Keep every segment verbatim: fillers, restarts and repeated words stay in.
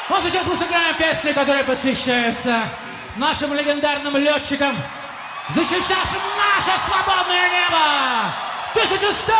Вот сейчас мы сыграем песню, которая посвящается нашим легендарным летчикам, защищавшим наше свободное небо. Тысяча сто!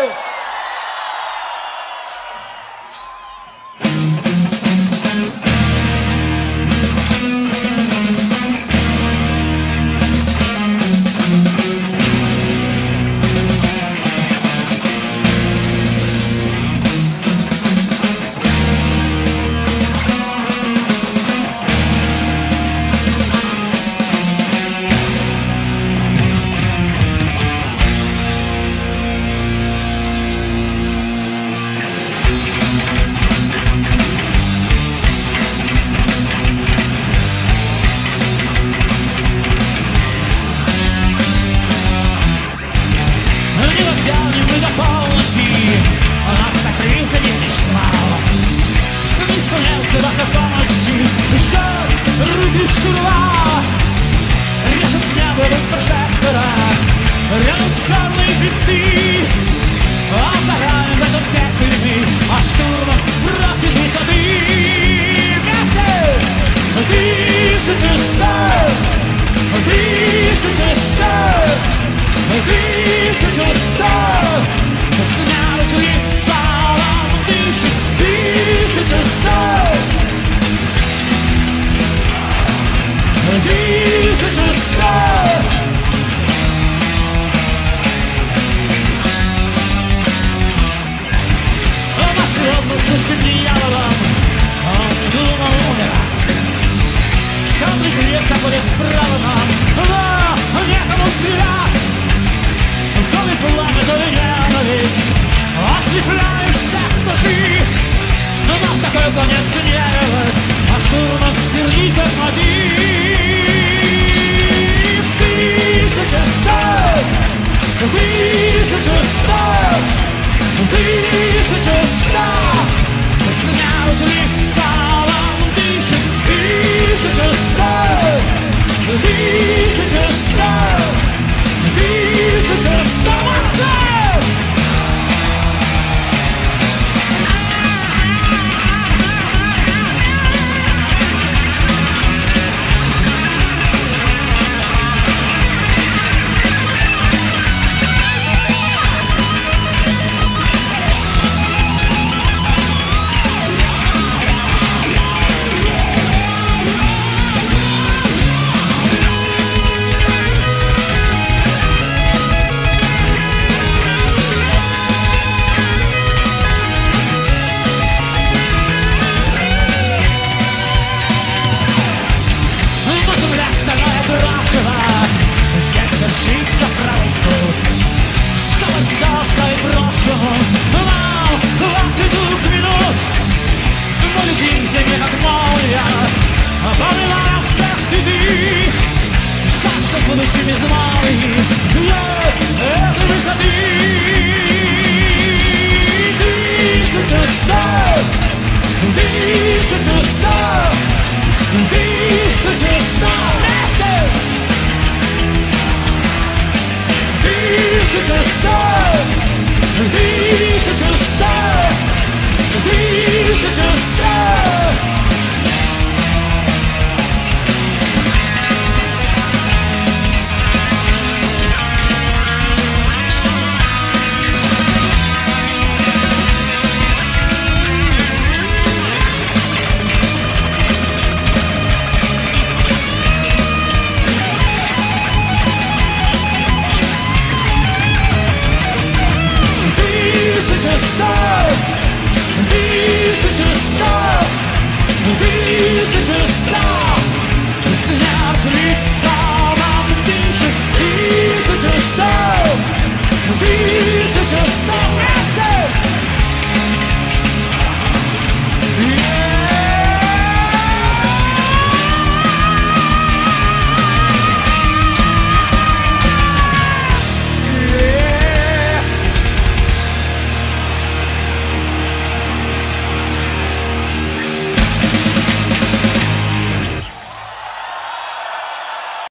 Рядом черные песцы, обгораем в этом пекле мы, а штурмом бросит высоты. Вместе! Тысяча сто! Тысяча сто! Тысяча сто! Смерть лица вам дышит. Тысяча сто! Тысяча сто! Слышит дьяволом, он думал умирать. Черный крест заходит справа нам, но некому стрелять. В доме пламя, то ли ненависть, ослепляешь всех, кто жив. Но в такой конец не верилось, а штурмом верни как мотив. Тысяча сто! Тысяча сто! Тысяча сто! Смерть лица вам дышит. Тысяча сто! Тысяча сто! Тысяча сто! Москва! Здесь вершится правый суд, чтобы все оставить прошлому. Нам хватит двух минут. Мы летим в земле, как молния, побивая всех седых. Жаль, что будущее без малых нет этой высоты. Тысяча сто! Тысяча сто! Тысяча сто! Вместе! Тысяча сто! Тысяча сто! Тысяча сто!